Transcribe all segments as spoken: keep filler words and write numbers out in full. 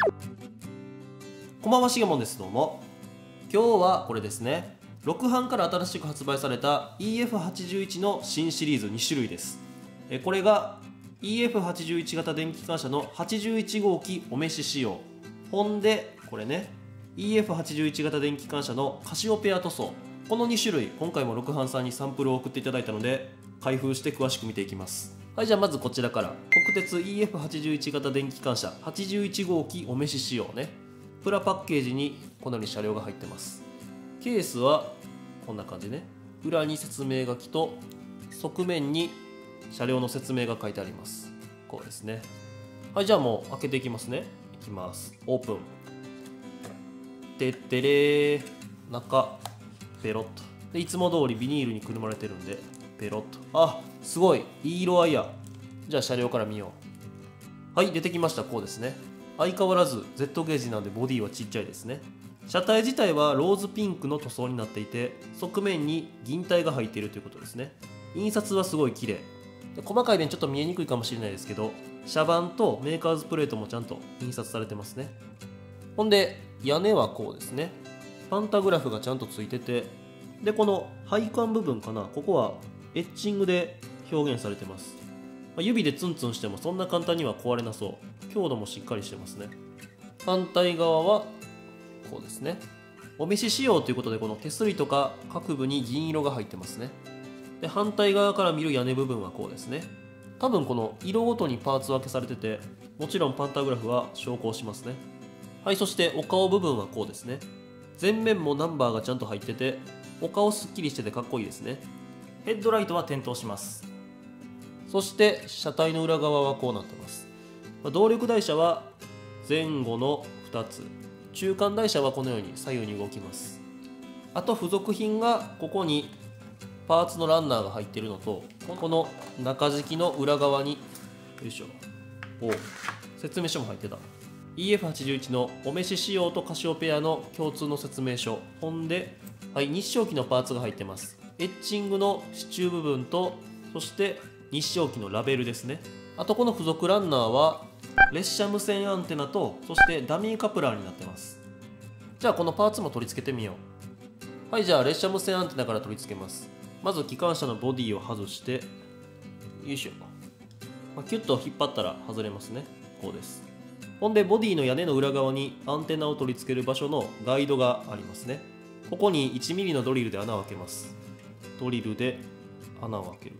こんばんは、しげもんです。どうも。今日はこれですね、ろく版から新しく発売された イーエフはちじゅういち の新シリーズに種類です。えこれが イーエフはちじゅういち 型電気機関車のはちじゅういち号機お召し仕様。ほんでこれね、 イーエフはちじゅういち 型電気機関車のカシオペア塗装。このに種類、今回もろく版さんにサンプルを送っていただいたので開封して詳しく見ていきます。はい、じゃあまずこちらから、国鉄 イーエフはちじゅういち 型電気機関車はちじゅういち号機お召し仕様ね。プラパッケージにこのように車両が入ってます。ケースはこんな感じね。裏に説明書きと側面に車両の説明が書いてあります。こうですね。はい、じゃあもう開けていきますね。いきます。オープン。てってれー。中ペロッとで、いつも通りビニールにくるまれてるんでペロッと。あ、すごいいい色合いや。じゃあ車両から見よう。はい、出てきました。こうですね。相変わらず Z ゲージなんでボディはちっちゃいですね。車体自体はローズピンクの塗装になっていて、側面に銀体が入っているということですね。印刷はすごい綺麗で、細かい点ちょっと見えにくいかもしれないですけど、車板とメーカーズプレートもちゃんと印刷されてますね。ほんで屋根はこうですね。パンタグラフがちゃんとついてて、でこの配管部分かな、ここはエッチングで表現されてます。指でツンツンしてもそんな簡単には壊れなそう。強度もしっかりしてますね。反対側はこうですね。お召し仕様ということで、この手すりとか各部に銀色が入ってますね。で反対側から見る屋根部分はこうですね。多分この色ごとにパーツ分けされてて、もちろんパンタグラフは昇降しますね。はい、そしてお顔部分はこうですね。前面もナンバーがちゃんと入ってて、お顔すっきりしててかっこいいですね。ヘッドライトは点灯します。そして車体の裏側はこうなってます。動力台車は前後のふたつ、中間台車はこのように左右に動きます。あと付属品がここにパーツのランナーが入っているのと、この中敷きの裏側によいしょ、お説明書も入ってた。 イーエフはちじゅういち のお召し仕様とカシオペアの共通の説明書。ほんで、はい、日照機のパーツが入ってます。エッチングの支柱部分と、そして日照機のラベルですね。あとこの付属ランナーは列車無線アンテナと、そしてダミーカプラーになってます。じゃあこのパーツも取り付けてみよう。はい、じゃあ列車無線アンテナから取り付けます。まず機関車のボディを外して、よいしょ、まあ、キュッと引っ張ったら外れますね。こうです。ほんでボディの屋根の裏側にアンテナを取り付ける場所のガイドがありますね。ここにいちミリのドリルで穴を開けます。ドリルで穴を開ける。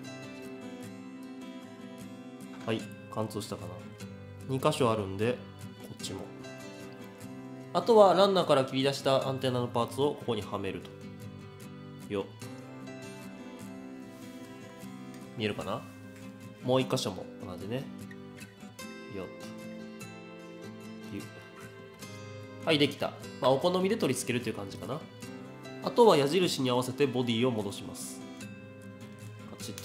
はい、貫通したかな。に箇所あるんでこっちも。あとはランナーから切り出したアンテナのパーツをここにはめると。よっ、見えるかな。もういっ箇所も同じね。よっと、はい、できた。まあお好みで取り付けるという感じかな。あとは矢印に合わせてボディを戻します。カチッと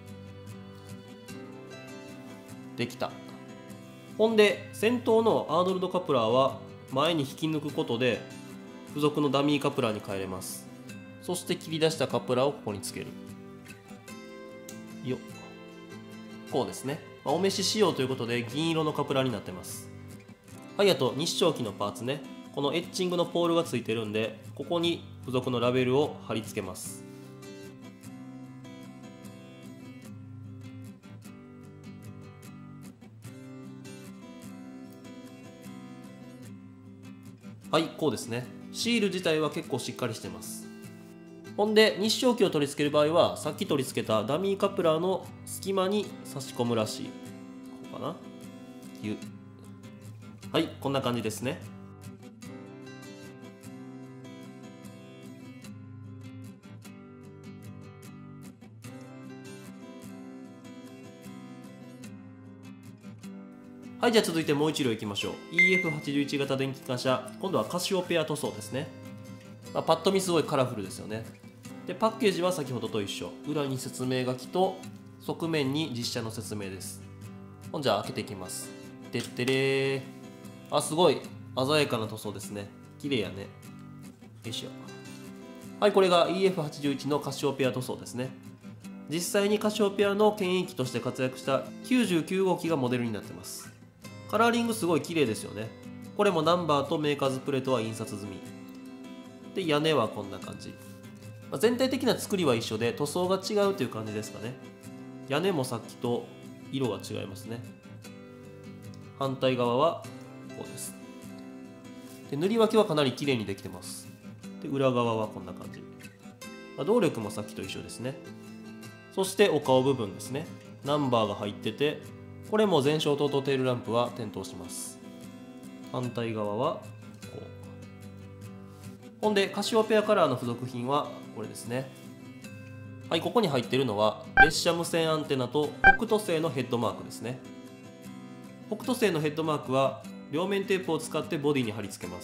できた。ほんで先頭のアーノルドカプラーは前に引き抜くことで付属のダミーカプラーに変えれます。そして切り出したカプラーをここにつける。よっ、こうですね。お召し仕様ということで銀色のカプラーになってます。はい、あと日照機のパーツね。このエッチングのポールがついてるんで、ここに付属のラベルを貼り付けます。はい、こうですね。シール自体は結構しっかりしてます。ほんで日照機を取り付ける場合は、さっき取り付けたダミーカプラーの隙間に差し込むらしい。こうかな。ゆはい、こんな感じですね。はい、じゃあ続いてもう一両いきましょう。 イーエフはちじゅういち 型電気機関車、今度はカシオペア塗装ですね。まあ、パッと見すごいカラフルですよね。でパッケージは先ほどと一緒。裏に説明書きと側面に実車の説明です。ほんじゃあ開けていきます。てってれー。あ、すごい鮮やかな塗装ですね。綺麗やね。よいしょ。はい、これが イーエフはちじゅういち のカシオペア塗装ですね。実際にカシオペアの牽引機として活躍したきゅうじゅうきゅう号機がモデルになってます。カラーリングすごい綺麗ですよね。 これもナンバーとメーカーズプレートは印刷済みで、屋根はこんな感じ。まあ、全体的な作りは一緒で塗装が違うという感じですかね。屋根もさっきと色が違いますね。反対側はこうです。で塗り分けはかなり綺麗にできてます。で裏側はこんな感じ。まあ、動力もさっきと一緒ですね。そしてお顔部分ですね。ナンバーが入ってて、これも前照灯とテールランプは点灯します。反対側はこう。ほんでカシオペアカラーの付属品はこれですね。はい、ここに入っているのは列車無線アンテナと北斗星のヘッドマークですね。北斗星のヘッドマークは両面テープを使ってボディに貼り付けます。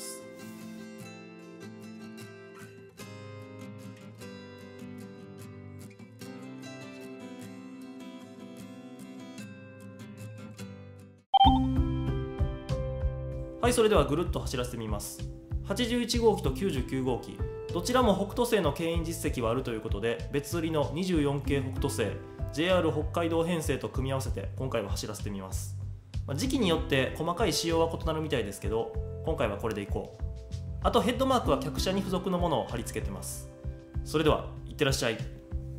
はい、それではぐるっと走らせてみます。はちじゅういち号機ときゅうじゅうきゅう号機、どちらも北斗星の牽引実績はあるということで、別売りのにじゅうよん系北斗星 ジェイアール 北海道編成と組み合わせて今回は走らせてみます。まあ、時期によって細かい仕様は異なるみたいですけど、今回はこれでいこう。あとヘッドマークは客車に付属のものを貼り付けてます。それではいってらっしゃい。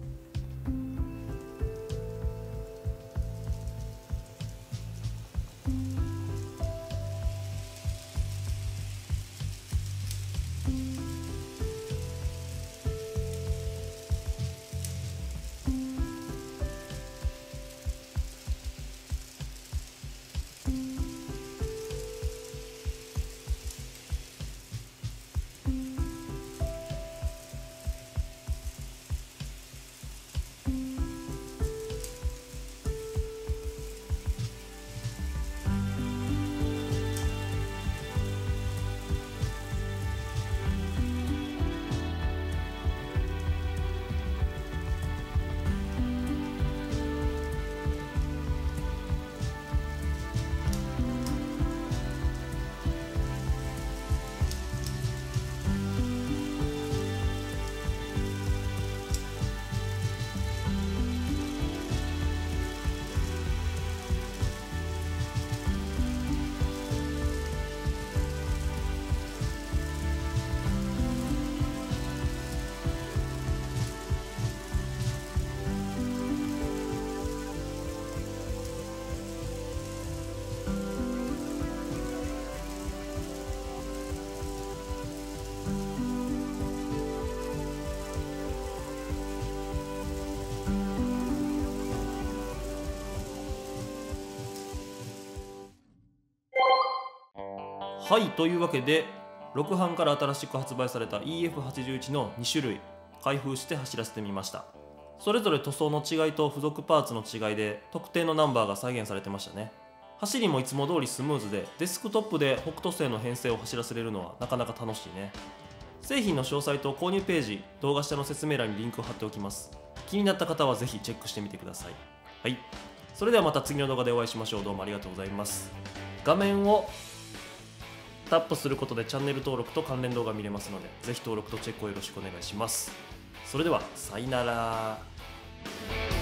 はい、というわけでろく版から新しく発売された イーエフはちじゅういち のに種類開封して走らせてみました。それぞれ塗装の違いと付属パーツの違いで特定のナンバーが再現されてましたね。走りもいつも通りスムーズで、デスクトップで北斗星の編成を走らせれるのはなかなか楽しいね。製品の詳細と購入ページ、動画下の説明欄にリンクを貼っておきます。気になった方はぜひチェックしてみてください。はい、それではまた次の動画でお会いしましょう。どうもありがとうございます。画面をタップすることでチャンネル登録と関連動画見れますので、ぜひ登録とチェックをよろしくお願いします。それではさよなら。